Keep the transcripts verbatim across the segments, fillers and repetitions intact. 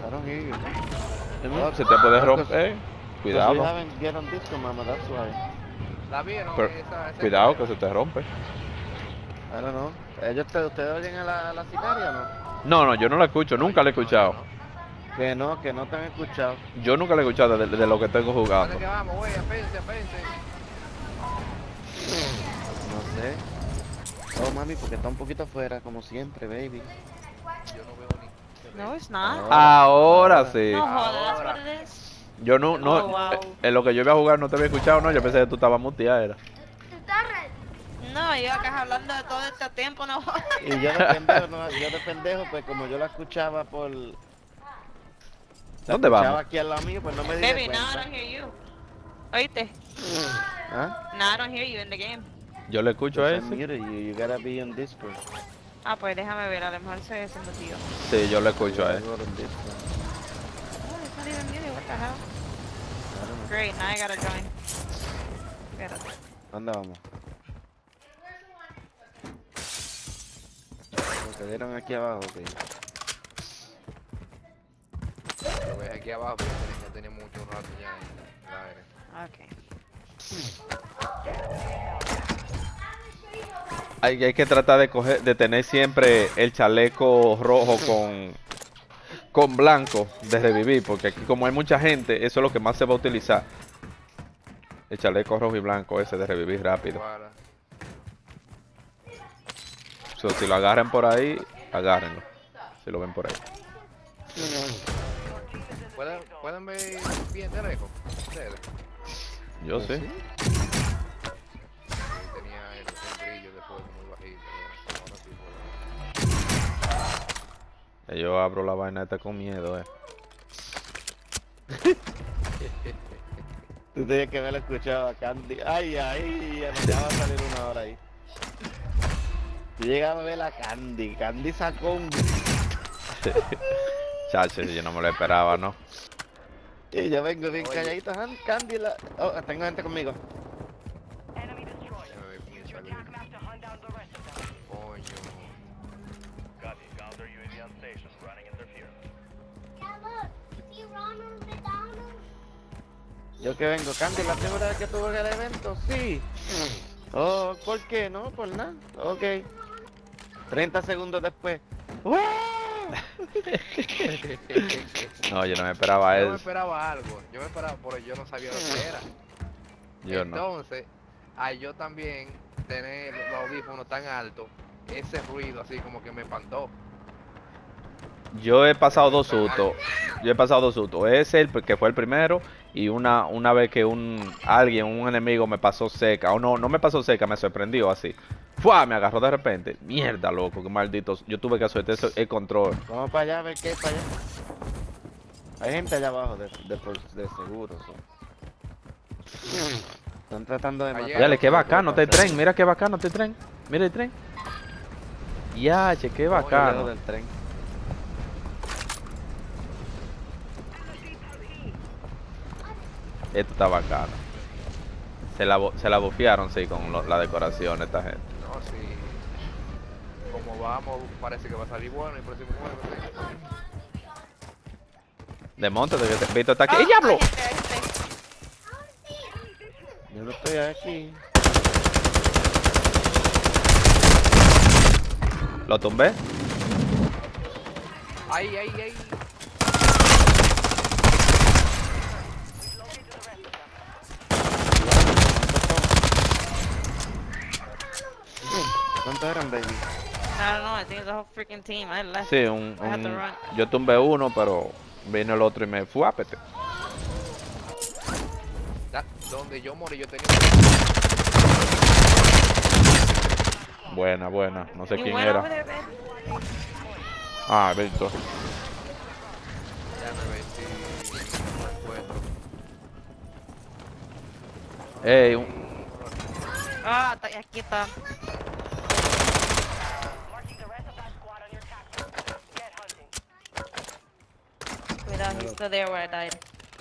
I don't hear you. Mm, se te puede romper. Cuidado. We haven't get on disco, mama, that's why. ¿La vieron? Pero, esa, esa cuidado escalera? que se te rompe. I don't know. ¿Ellos te, ¿Ustedes oyen a la, a la sicaria o no? No, no, yo no la escucho, No, nunca la he no, escuchado. no. Que no, que no te han escuchado. Yo nunca la he escuchado de, de lo que tengo ¿Dónde jugando. que vamos, güey? Apénse, apénse. No sé. Oh, mami, porque está un poquito afuera, como siempre, baby. Yo no veo ni... No, it's not. Ahora, Ahora ahora. sí. No jodas, that's Ahora. what it is. Yo no, no, Oh, wow. eh, en lo que yo iba a jugar no te había escuchado, no, yo pensé que tú estabas muteada, era. No, yo acá hablando de todo este tiempo, no jodas. Y yo de pendejo, no, yo de pendejo, pues como yo la escuchaba por... La ¿Dónde escuchaba vamos? aquí al lado mío, pues no me di Baby, now I cuenta. don't hear you. Oíste, ¿Ah? now I don't hear you in the game. Yo le escucho a Pues I ese. muted you, you gotta be on Discord. Ah, pues déjame ver, a lo mejor se se metió. Sí, yo le escucho a You ese. gotta go on Discord. Oh, it's not even muted, what the hell? I don't know. Great, now I gotta join. Espérate. ¿Dónde vamos? Lo que dieron aquí abajo, ok. Lo ves aquí abajo, pero ya tenía mucho rato ya en el aire. Okay. Hay, hay que tratar de coger, de tener siempre el chaleco rojo con, con blanco de revivir, porque aquí como hay mucha gente, eso es lo que más se va a utilizar. El chaleco rojo y blanco ese de revivir rápido. Para. So, si lo agarran por ahí, agárrenlo. Si lo ven por ahí. ¿Pueden, ¿Pueden ver bien de lejos? Ustedes. Yo sí. Sí, tenía el, el brillo de fuego muy bajito. Ahora sí puedo. Yo abro la vaina esta con miedo, eh. Tú tenías que haber escuchado a Candy. Ay, ay, ya me va a salir una hora ahí. Yo llegaba a ver a Candy. Candy sacó un... Chacho, yo no me lo esperaba, ¿no? Y yo vengo bien Oye. calladito. "Ah, Candy la... Oh, tengo gente conmigo. Déjame ver quién salió. Coño. Yo que vengo. Candy, la primera vez que tuve el evento, sí. Oh, ¿por qué? No, por nada. Ok. treinta segundos después. ¡Wow! No, yo no me esperaba Yo me eso. esperaba algo. Yo me esperaba, pero yo no sabía lo que era. Yo no. Entonces, a yo también tener los audífonos tan altos, ese ruido así como que me espantó. Yo he pasado dos sustos. Yo he pasado dos sustos. Ese el que fue el primero y una una vez que un alguien, un enemigo me pasó cerca. O no, no me pasó cerca, me sorprendió así. ¡Fua! Me agarró de repente. Mierda, loco, qué maldito. Yo tuve que soltar eso- el control. Vamos para allá a ver qué hay para allá. Hay gente allá abajo de, de, por- de seguro. so. Están tratando de matar. Ayer- Dale, qué bacano este tren. Mira qué bacano este tren. Mira el tren. Ya, che, qué Estamos lejos bacano. del tren. Esto está bacano. Se la, bo- se la bufearon, sí, con lo- la decoración esta gente. No, sí. Como vamos, parece que va a salir bueno el próximo juego. Sí. Desmontate, que te- Vito está aquí. Oh, ¡Ey, diablo! hay gente, hay gente. Yo no estoy aquí. Lo tumbé. Ay, ay, ay. ¿Cuántos eran, baby? I don't know, I think it's the whole freaking team. I left. Sí, un, I had to un- run. yo tumbé uno, pero vino el otro y me fue apete. Da- donde yo morí, yo tenía. Buena, buena. No sé You quién went over era. there, babe? Ah, Víctor. Déjame ver si lo encuentro. Ey, un- Ah, está- aquí está. Cuidado, he's still there where I died.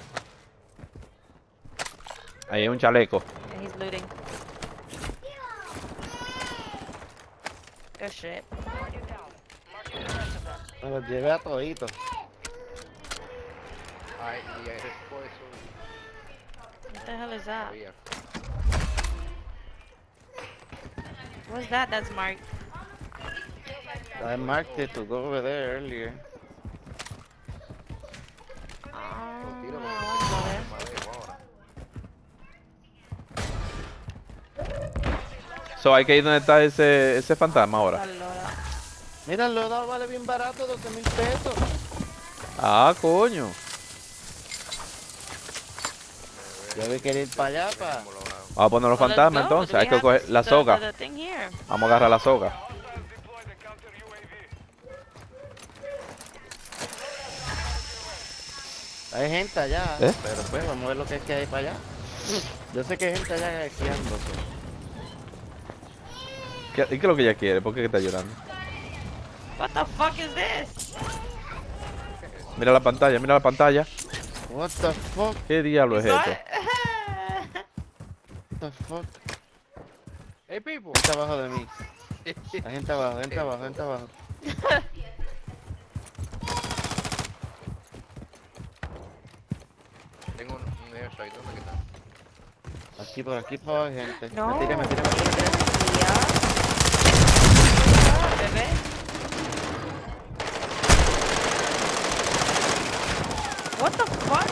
ahí hay un chaleco. And he's looting. Good shit. Me los llevé a toditos. Ay, y hay refuerzo. What the hell is that? Había. What's that? That's marked. I marked it to go over there earlier. Ah, Lo tiro vamos a con ver. madejo ahora. So, hay que ir donde está ese, ese fantasma ahora. Allora. Mira, el loadout vale bien barato, doce mil pesos. Ah, coño. Yo vi que ir para allá, pa. Como lo hago. Vamos a poner los Well, let's fantasmas go. entonces. Do we Hay que have coger the- la the- soga. the thing here? Vamos a agarrar la soga. Hay gente allá, ¿Eh? pero pues vamos a ver lo que es que hay para allá. Yo sé que hay gente allá esquiándose. ¿Qué, ¿Y qué es lo que ella quiere? ¿Por qué está llorando? What the fuck is this? Mira la pantalla, mira la pantalla. What the fuck? ¿Qué diablo es What? esto? What the fuck? Hey, Pipo. Gente abajo de mí. Hay gente abajo, gente abajo, gente abajo. Tengo un, un airside. ¿Dónde está? Aquí por aquí por abajo hay gente. No. Me tiré, me tiré, me tiré, me tiré. Yeah. Bebé. What the fuck?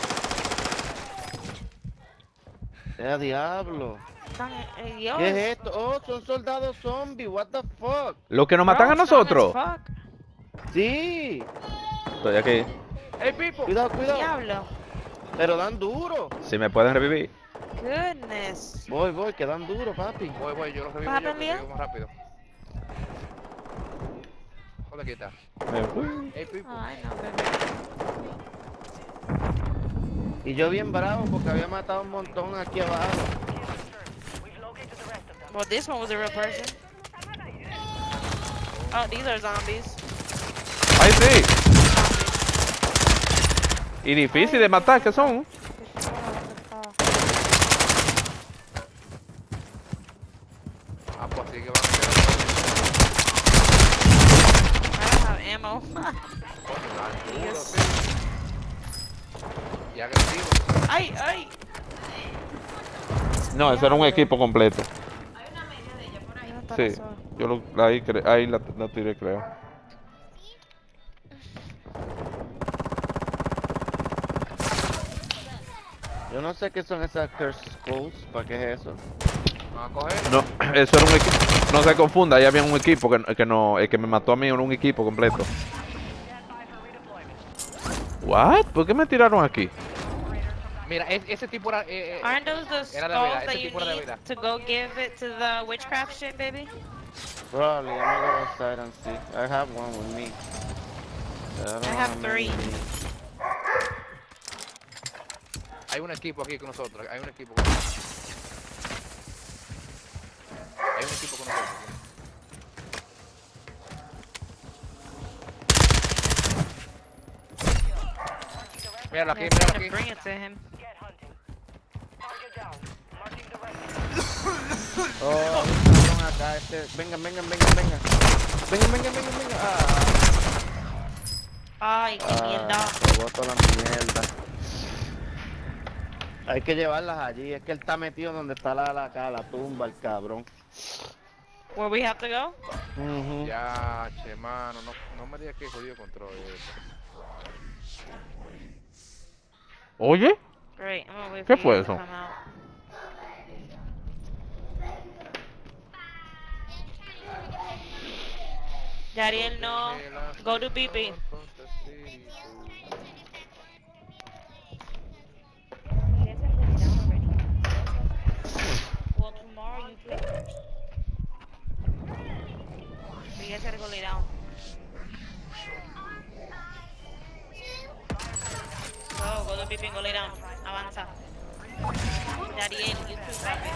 ¡Eh, diablo! Tan- eh, yo, ¿Qué es esto? Oh, son soldados zombies, what the fuck? ¿Los que nos matan a bro, strong as nosotros? fuck. Sí. Estoy aquí. Hey, Pipo. Cuidado, cuidado. Diablo. Pero dan duro. Si me pueden revivir. Goodness. Voy, voy, que dan duro, papi. Voy, voy, yo lo revivo What yo, happened, lo Leo? revivo más rápido. Joder, aquí está. Me fui. Hey, Pipo. Ay, no, bebé. Y yo bien bravo porque había matado un montón aquí abajo. Well, this one was a real person. Oh, these are zombies. ¡Ay, sí! Y difícil de matar, ¿qué son? Ah, pues así que van a quedar. I don't have ammo. Coño, dan duro, Dios. sí. Y agresivo. Ay, ay. No, ese era un equipo completo. No está Sí, pasando. yo lo, ahí, cre- ahí la, la tiré, creo. Yo no sé qué son esas curse skulls, ¿para qué es eso? Vamos a coger. No, eso era un equipo. No se confunda, ahí había un equipo que, que no, el que me mató a mí era un equipo completo. What? ¿Por qué me tiraron aquí? Mira, es- ese tipo era. Eh, eh, Aren't those the Era de skulls verdad, that ese you tipo era de need verdad. to go give it to the witchcraft shit, baby? Probably, I'm gonna go outside and see. I have one with me. But don't I know have how three. many we need. hay un equipo aquí con nosotros. Hay un equipo con nosotros. Hay un equipo con nosotros. Míralo aquí, Yeah, míralo to aquí. bring it to him. Oh, hay un cabrón acá, este. Vengan, vengan, vengan, vengan. Vengan, vengan, vengan, vengan. Ah, Ay, qué mierda. ah, se botó la mierda. Hay que llevarlas allí, es que él está metido donde está la, la, acá, la tumba, el cabrón. Where we have to go? Ujú. Ya, che, mano, no, no me digas que jodido control es eso. Oye, Great, I'm gonna wait ¿Qué for fue you to eso? come out. Dariel, no. Go to B B. Well, tomorrow you play first. You guys gotta go lay down. Go, go to B B and go lay down. Avanza. Dariel, you too, papi.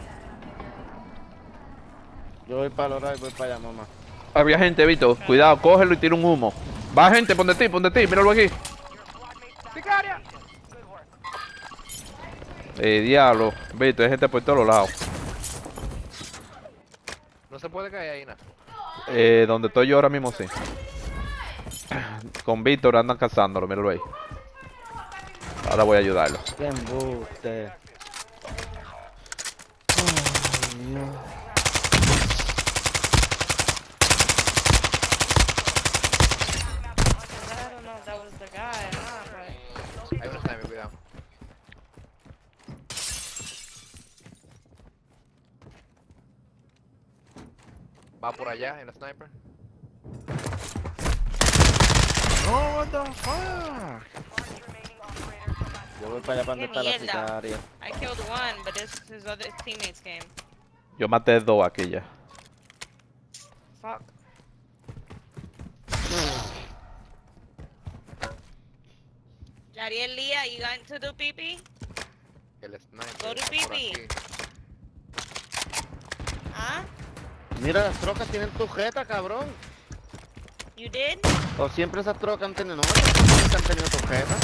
Yo voy para el y voy para allá, mamá. había gente, Vito. Cuidado, cógelo y tira un humo. Va gente, pon de ti, pon de ti, míralo aquí. ¡Sicaria! Eh, diablo, Vito, hay gente por todos lados. No se puede caer ahí, nada. Eh, donde estoy yo ahora mismo, sí. Con Víctor andan cazándolo, míralo ahí. Ahora voy a ayudarlo. Qué embuste. Ay, no. I don't know if that was the guy or not, but... Hay un sniper, cuidado. Va por allá, el sniper. No, what the fuck. Yo voy para allá para donde está la Qué mierda. sicaria. I killed one, but this his other teammates came. Yo maté dos aquí ya. Fuck. Yariel Leah, you going to do pee-pee? El sniper. Go to está por pee-pee. aquí. ¿Ah? Mira, las trocas tienen tu jeta, cabrón. You did? O siempre esas trocas han tenido, no, esas trocas nunca han tenido tu jeta.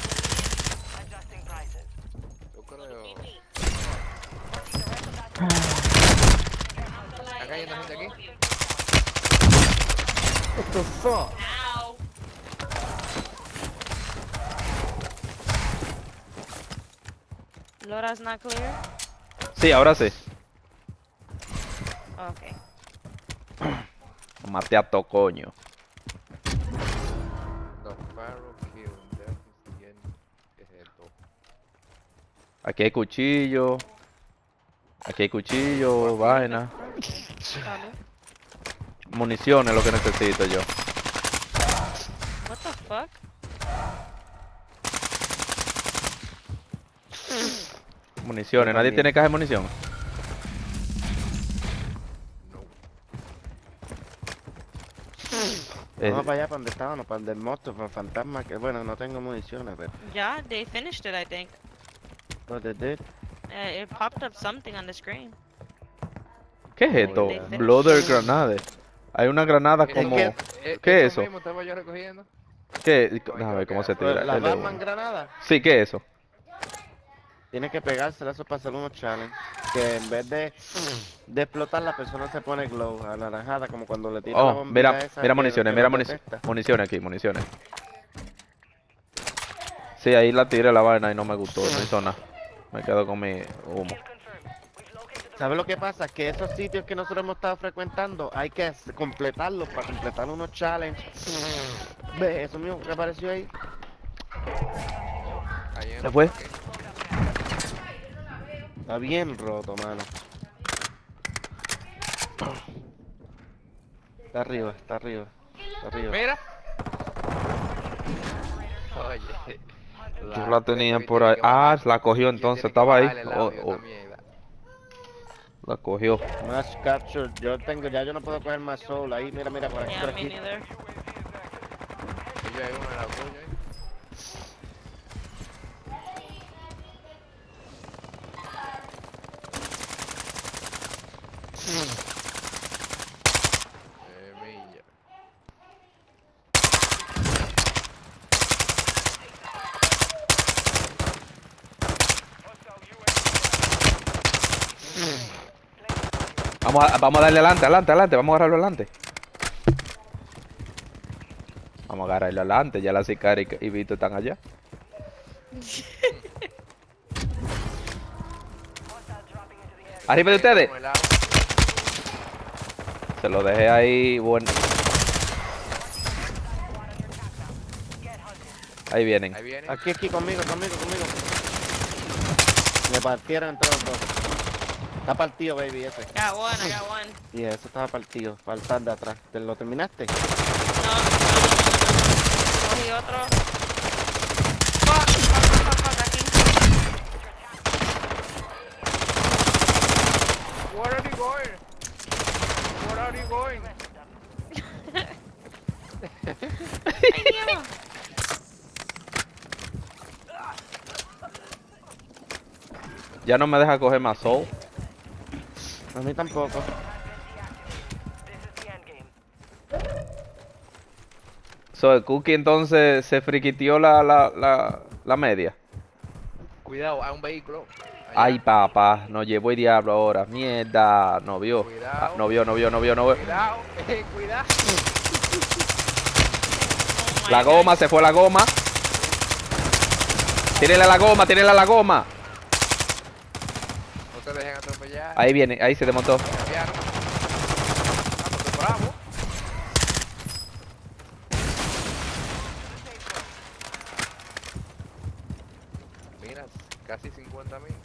Yo creo. Pee-pee. ¿Está cayendo gente aquí? What the fuck? Ow. Laura's not clear? Sí, ahora sí. Okay. Maté a Tocoño. The Pharaoh kill. Death is the end. ¿Qué es esto? Aquí hay cuchillo. Aquí hay cuchillo, vaina. Vale. Municiones es lo que necesito yo. What the fuck? Municiones. Yo ¿Nadie también. tiene caja de munición? No. Eh, Vamos para allá, para donde estábamos, para el del monstruo, para el fantasma, que bueno, no tengo municiones, pero... Yeah, they finished it, I think. What they did? Uh, it popped up something on the screen. ¿Qué es esto? They finished. Bloader granade. Hay una granada Es como... que- eh, ¿Qué es eso? mismo estaba yo recogiendo. ¿Qué? Déjame ver cómo se tira. La L uno. Batman granada. Sí, ¿qué es eso? Tienes que pegársela eso para hacer unos challenge. Que en vez de, de explotar, la persona se pone glow, anaranjada, como cuando le tira la Oh, bombilla mira, esa mira que- municiones, que mira los municiones. detecta. Municiones aquí, municiones. Sí, ahí la tiré la vaina y no me gustó, no hizo nada. Me quedo con mi humo. ¿Sabes lo que pasa? Que esos sitios que nosotros hemos estado frecuentando, hay que s- completarlos para completar unos challenges. Ve, eso mismo que apareció ahí. Ahí en ¿Se el fue? parque. Está bien roto, mano. Está arriba, está arriba. Está arriba. Mira. Oye. Yo la tenía David por tiene ahí. que Ah, bajar- la cogió y él entonces, tiene que estaba ahí. bajarle el Oh, audio, oh, esta mierda. la cogió. Más capture. Yo tengo, ya yo no puedo coger más soul ahí. Mira, mira, por aquí, Yeah, por me aquí. neither. Y yo hay uno en la tuya ahí. Eh, milla. Vamos a, vamos a darle adelante, adelante, adelante. Vamos a agarrarlo adelante. Vamos a agarrarlo adelante. Ya la sicaria y, y Vito están allá. Arriba de ustedes. Con el agua. Se lo dejé ahí. Bueno. Ahí vienen. Ahí viene. Aquí, aquí, conmigo, conmigo, conmigo. Me partieron entre los dos. Está partido, baby, ese. Got one, I got one. Y ese estaba partido. Falta el de atrás. ¿Te lo terminaste? No, no, no. Cogí otro. Fuck, fuck, fuck, fuck, aquí. Where are you going? Where are you going? Ay, Dios. Ya no me deja coger más soul. A mí tampoco. So, el Cookie entonces se friquiteó la, la, la, la media. Cuidado, hay un vehículo. Allá. Ay, papá, nos llevó el diablo ahora. Mierda, no vio. Cuidado. Ah, no vio, no vio, no vio, no vio. Cuidado, eh, cuidado. Oh my La God. goma, se fue la goma. Tírele a la goma, tírele a la goma. No te dejen atropellar. Ahí viene, ahí se desmontó. Cambiaron. Vamos, pues, bravo. Mira, casi cincuenta mil.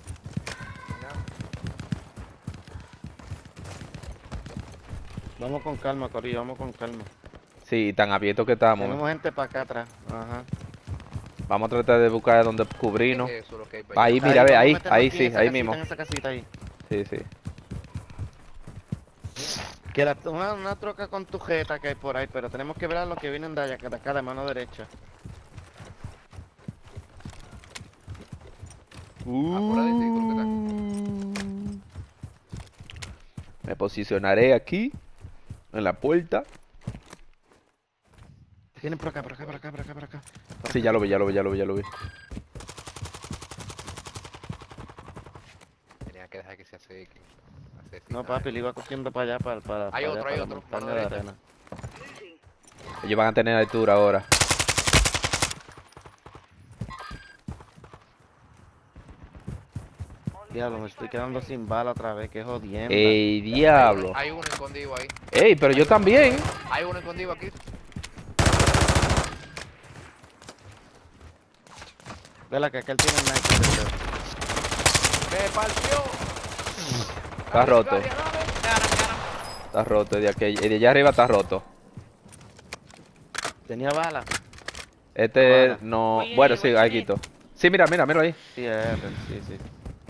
Vamos con calma, Corillo, vamos con calma. Sí, tan abierto que estamos. Tenemos gente para acá atrás. Ajá. Vamos a tratar de buscar donde cubrirnos. Eso es lo que hay para Ahí, allá. mira, ve, vamos a ahí, meternos ahí aquí sí, en esa ahí casita, mismo. En esa casita ahí. Sí, sí. Que la, una, una troca con tu jeta que hay por ahí, pero tenemos que ver a los que vienen de allá, que de acá de mano derecha. Apuradito, creo que Me posicionaré aquí, en la puerta. Vienen por acá, por acá, por acá, por acá, por acá. Por Sí, acá. ya lo vi, ya lo vi, ya lo vi, ya lo vi. tenía que dejar que se acerquen. No, papi, le iba cogiendo para allá, para, para, Hay para otro, allá, hay para otro, la montaña mano de derecha. arena. Ellos van a tener altura ahora. Diablo, me estoy quedando sin bala otra vez, que jodiendo. ¡Ey, diablo! Hay uno escondido ahí. ¡Ey, pero yo también! Hay uno escondido aquí. Vela que aquel tiene sniper. ¡Me partió! Está roto, Dale, dale. Ganan, ganan. está roto. El de, aquel- el de allá arriba está roto. Tenía bala. Este Ahora. no... Oye, Bueno, oye, sí, oye. ahí quito. Sí, mira, mira, mira ahí. Sí, es, sí, sí.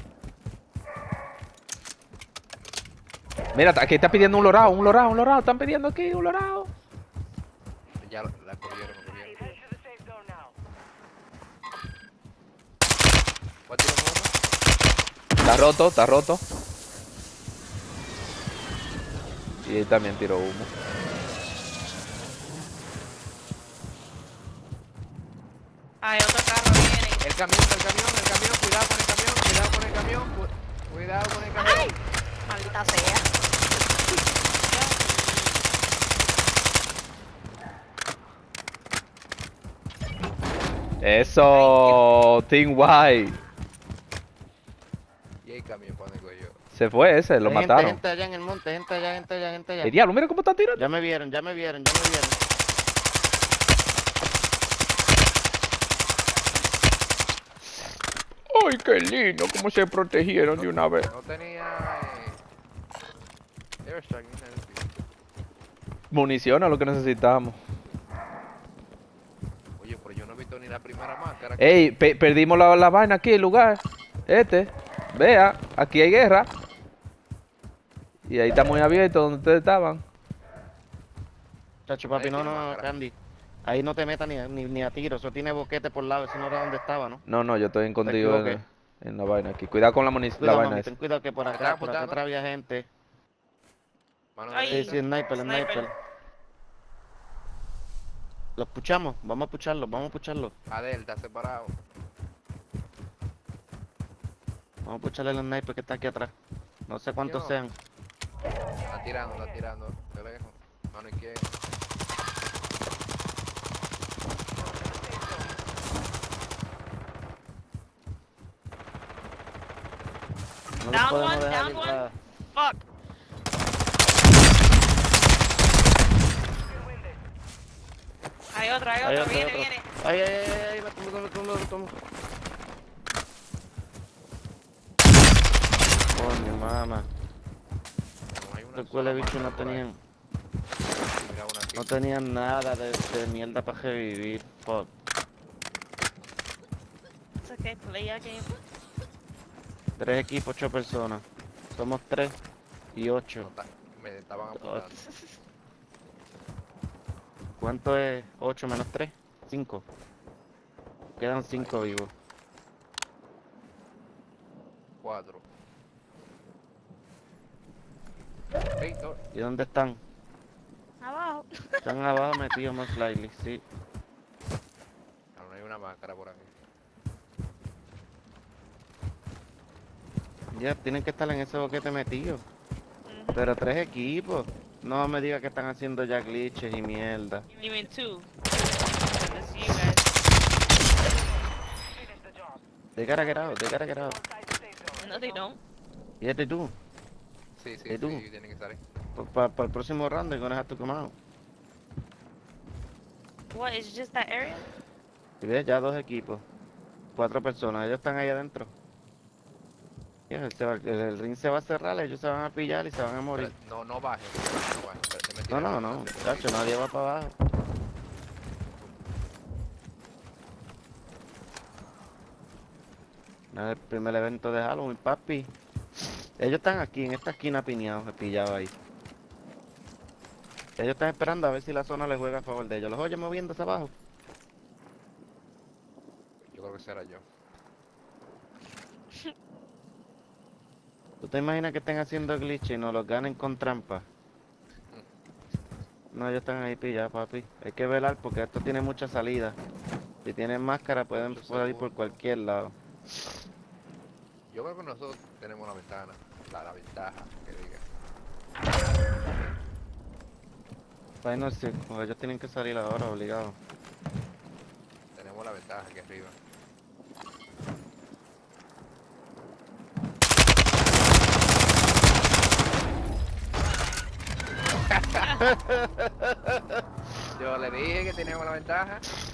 Mira, aquí está pidiendo un lorado, un lorado, un lorado. Están pidiendo aquí un lorado. Ya la la cogieron, la cogieron. ¿Cuál tiro uno? Está roto, está roto. Y él también tiró humo. Ay, otro carro viene. El camión, el camión, el camión. Cuidado con el camión, cuidado con el camión. cu- Cuidado con el camión. Maldita sea. Eso, Team White. Y el camión, ¿para dónde cogió? Se fue ese, lo Hay gente, mataron. gente allá en el monte, gente allá, gente allá, gente allá. El diablo, mira cómo está tirando. Ya me vieron, ya me vieron, ya me vieron. Ay, qué lindo, cómo se protegieron de una vez. No tenía... Eh... Airstrike, ni nada de eso. Munición es lo que necesitamos. Oye, pero yo no he visto ni la primera máscara. Ey, pe- perdimos la, la vaina aquí, el lugar. Este. Vea, aquí hay guerra. Y ahí está muy abierto donde ustedes estaban. Chacho, papi, Ahí no, tiene no, no, máscara. Candy. Ahí no te metas ni, a- ni, ni a tiro, eso tiene boquete por lado, eso no era donde estaba, ¿no? No, no, yo estoy escondido en, equivoqué. en la vaina aquí. Cuidado con la munición, la Cuidado, vaina mami, esa. ten cuidado que por Me acá, están por acá apuntando. atrás había gente. Mano Ay. Sí, derecha. sí, sniper, Sniper. sniper. Los puchamos, vamos a pucharlos, vamos a pucharlos. A Delta, separado. Vamos a pucharle al sniper que está aquí atrás. No sé cuántos Yo. sean. Está tirando, está tirando. De lejos. Mano izquierda. No los Down podemos one, dejar down ir one. a- Fuck. Hay otro, hay Hay otro, otro, viene, otro. viene. Ay, ay, ay, ay, me tumbo, me tumbo, me tumbo. Coño, mamá. No hay una Los sola cuales bichos no máscara por ahí. tenían, Mira una aquí. no tenían nada de, de mierda para revivir. Fuck. It's okay, play a game. Tres equipos, ocho personas. Somos tres y No, ocho. está- me estaban apuntando. ¿Cuánto es ocho menos tres? cinco. Quedan cinco vivos. Cuatro. Ey, no, ¿Y dónde están? Abajo. Están abajo metidos más likely, sí. no hay una máscara por aquí. Ya, tienen que estar en ese boquete metidos. Pero tres equipos. No me diga que están haciendo ya glitches y mierda. You mean two. It's you guys. They gotta get out, they gotta get out. No, they don't. Yeah, they do. Sí, sí, ¿Y tú? sí, tienen que estar ahí. Para el próximo round, they're gonna have to come out. What, is it just that area? Y ves, ya dos equipos. Cuatro personas, ellos están ahí adentro. Yeah, el, se va- el- el ring se va a cerrar, ellos se van a pillar y se van a morir. Pero no, no bajen, no bajen. pero se No, metieron no, en no, la- chacho, nadie va para abajo. No es el primer evento de Halloween, papi. Ellos están aquí, en esta esquina piñados, pillados ahí. Ellos están esperando a ver si la zona les juega a favor de ellos. ¿Los oyes moviéndose abajo? Yo creo que será yo. ¿Tú te imaginas que estén haciendo glitch y nos los ganen con trampa? No, ellos están ahí pillados, papi. Hay que velar porque esto tiene mucha salida. Si tienen máscara pueden Mucho poder ir por segundo. cualquier lado. Yo creo que nosotros tenemos la ventana, la, la ventaja, que diga. Final Circle, ellos tienen que salir ahora, obligados. Tenemos la ventaja aquí arriba. Yo le dije que teníamos la ventaja.